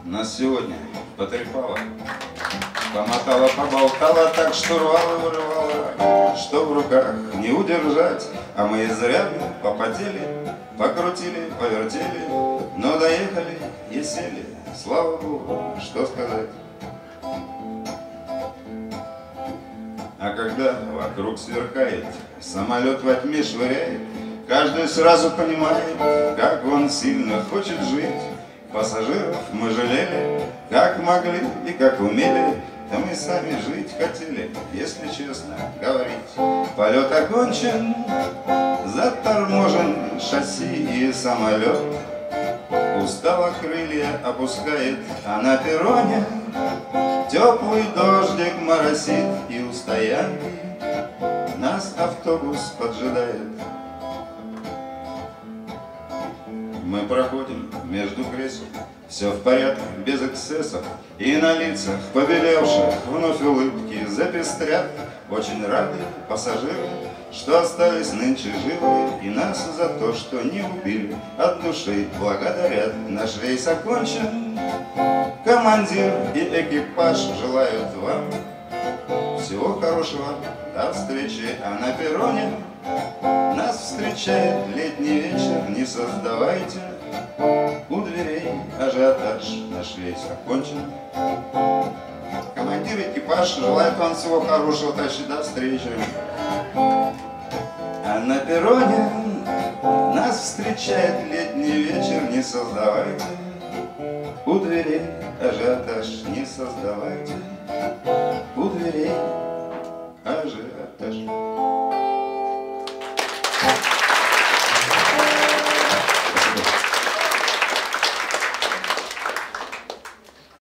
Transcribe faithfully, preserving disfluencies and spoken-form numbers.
нас сегодня потрепала, помотала, поболтала, так что рвала, вырывала, что в руках не удержать. А мы изрядно попотели, покрутили, повертели, но доехали и сели, слава Богу, что сказать. А когда вокруг сверкает, самолет во тьме швыряет, каждый сразу понимает, как он сильно хочет жить. Пассажиров мы жалели, как могли и как умели, да мы сами жить хотели, если честно говорить. Полет окончен, заторможен шасси и самолет, устало крылья опускает, а на перроне теплый дождик моросит, и у стоянки нас автобус поджидает. Мы проходим между кресел, все в порядке, без эксцессов, и на лицах побелевших вновь улыбки запестрят. Очень рады пассажиры, что остались нынче живы, и нас за то, что не убили, от души благодарят. Наш рейс окончен, командир и экипаж желают вам всего хорошего, до встречи. А на перроне нас встречает летний вечер, не создавайте у дверей ажиотаж. Наш рейс окончен, командир, экипаж желает вам всего хорошего, товарищи, до встречи. А на перроне нас встречает летний вечер, не создавайте у дверей ажиотаж, не создавайте.